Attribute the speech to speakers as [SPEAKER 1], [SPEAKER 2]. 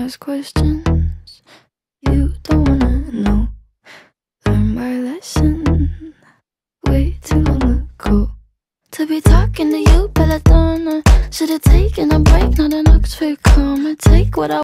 [SPEAKER 1] ask questions you don't wanna know. Learn my lesson way too long ago. To be talking to you, belladonna. Should've taken a break, not an Oxford comma. Take what I